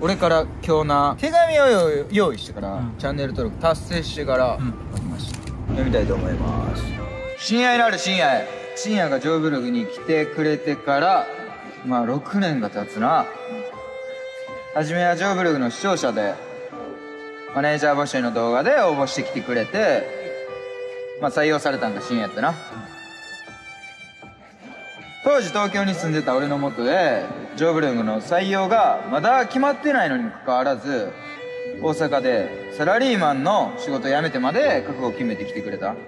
俺から今日な手紙を用意してから、チャンネル登録達成してから書きました。読みたいと思います。親愛なる親愛、深夜がジョーブログに来てくれてからまあ6年が経つな。はじめはジョーブログの視聴者でマネージャー募集の動画で応募してきてくれて、まあ採用されたんが深夜やったな。当時東京に住んでた俺の元でジョーブログの採用がまだ決まってないのにもかかわらず、大阪でサラリーマンの仕事辞めてまで覚悟を決めてきてくれた。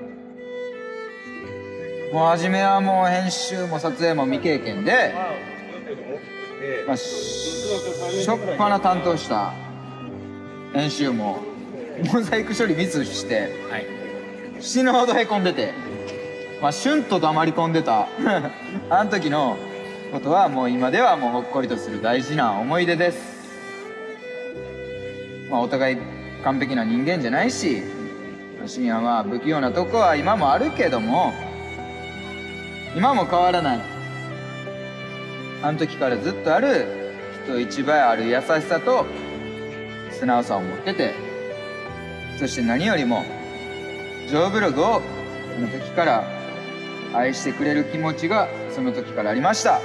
もう初めはもう編集も撮影も未経験で、まあ、しょっぱな担当した編集もモザイク処理ミスして、死ぬほどへこんでて、まあシュンと黙り込んでたあの時のことはもう今ではもうほっこりとする大事な思い出です。まあお互い完璧な人間じゃないし、深夜は不器用なとこは今もあるけども、今も変わらないあの時からずっとある人一倍ある優しさと素直さを持ってて、そして何よりもジョーブログをその時から愛してくれる気持ちがその時からありました。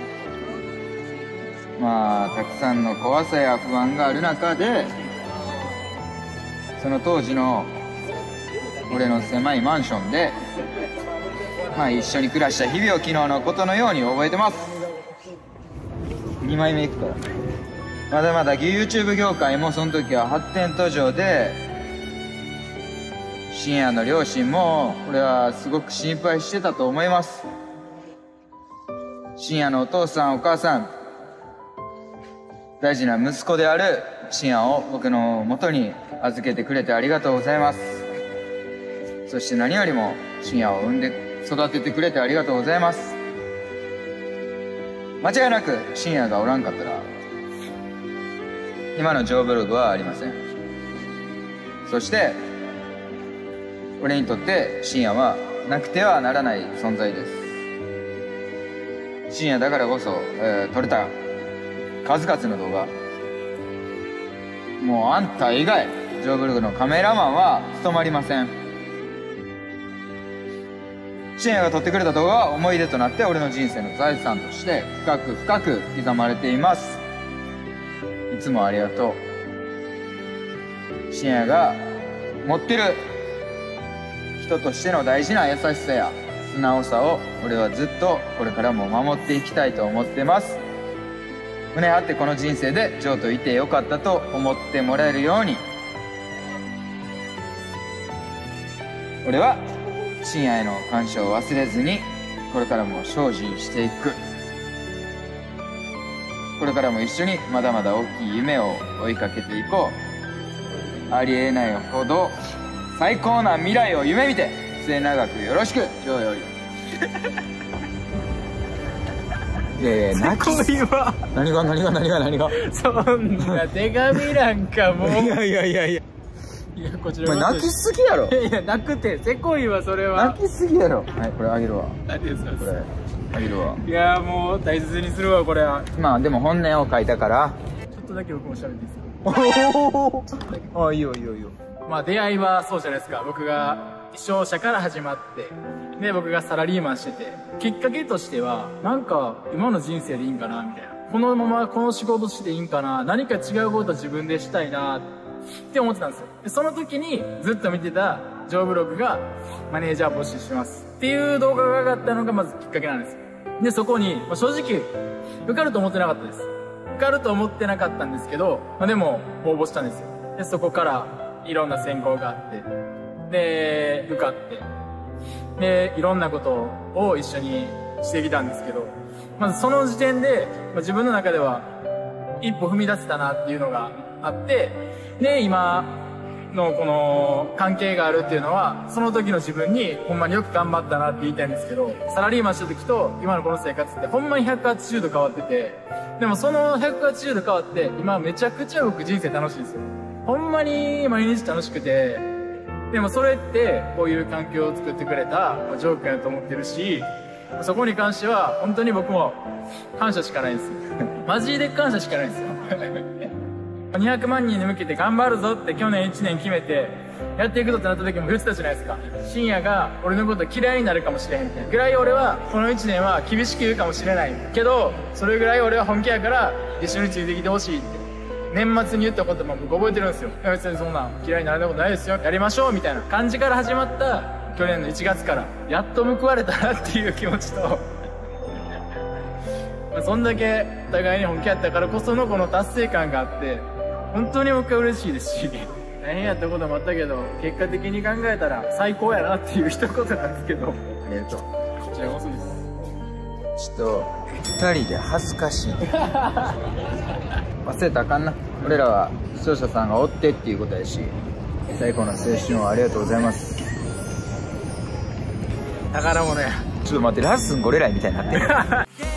まあたくさんの怖さや不安がある中で、その当時の俺の狭いマンションでまあ一緒に暮らした日々を昨日のことのように覚えてます。2枚目いくから。まだまだ YouTube 業界もその時は発展途上で、深夜の両親も俺はすごく心配してたと思います。深夜のお父さんお母さん、大事な息子である深夜を僕の元に預けてくれてありがとうございます。そして何よりも深夜を産んで育ててくれてありがとうございます。間違いなく深夜がおらんかったら今のジョーブログはありません。そして俺にとって深夜はなくてはならない存在です。深夜だからこそ、撮れた数々の動画、もうあんた以外ジョーブログのカメラマンは務まりません。深夜が撮ってくれた動画は思い出となって俺の人生の財産として深く深く刻まれています。いつもありがとう。深夜が持ってる人としての大事な優しさや素直さを俺はずっとこれからも守っていきたいと思ってます。胸張ってこの人生でジョーといてよかったと思ってもらえるように、俺は深夜への感謝を忘れずにこれからも精進していく。これからも一緒にまだまだ大きい夢を追いかけていこう。ありえないほど最高な未来を夢見て末永くよろしく、ジョーより。いやいや、泣きすぎは何がそんな手紙なんかもういやいやこちら泣きすぎやろ。 いや泣くてせこいわ、それは泣きすぎやろ。はい、これあげるわ。 ありがとうございます。 これあげるわ。 いやもう大切にするわ、これは。 まあでも本音を書いたからちょっとだけ僕も喋っていいですか？ あ、いいよ。 まあ出会いはそうじゃないですか。僕が視聴者から始まって、で僕がサラリーマンしてて、きっかけとしてはなんか今の人生でいいんかなみたいな、このままこの仕事していいんかな、何か違うこと自分でしたいなって思ってたんですよ。でその時にずっと見てたジョーブログがマネージャー募集しますっていう動画が上がったのがまずきっかけなんです。でそこに、正直受かると思ってなかったです。受かると思ってなかったんですけど、でも応募したんですよ。でそこからいろんな選考があって、で受かって、でいろんなことを一緒にしてきたんですけど、まずその時点で、自分の中では一歩踏み出せたなっていうのがあって、で今のこの関係があるっていうのは、その時の自分にほんまによく頑張ったなって言いたいんですけど、サラリーマンした時と今のこの生活ってほんまに180度変わってて、でもその180度変わって今めちゃくちゃ僕人生楽しいんですよ。ほんまに毎日楽しくて、でもそれってこういう環境を作ってくれたジョー君やと思ってるし、そこに関しては本当に僕も感謝しかないんですよ。マジで感謝しかないんですよ。 200万人に向けて頑張るぞって去年1年決めてやっていくぞってなった時も言ってたじゃないですか。深夜が俺のこと嫌いになるかもしれへんみたいなぐらい、俺はこの1年は厳しく言うかもしれないけど、それぐらい俺は本気やから一緒についてきてほしいって年末に言った言葉も僕覚えてるんですよ。いや別にそんなん嫌いになることないですよ、やりましょうみたいな感じから始まった去年の1月からやっと報われたなっていう気持ちとそんだけお互いに本気やったからこそのこの達成感があって、本当に僕は嬉しいですし、大変やったこともあったけど結果的に考えたら最高やなっていう一言なんですけど。 ありがとう。 こちらこそです。 ちょっと2人で恥ずかしい忘れたらあかんな。俺らは視聴者さんがおってっていうことやし、最高の青春をありがとうございます。 宝物や。 ちょっと待って、ラッスンゴレライみたいになってる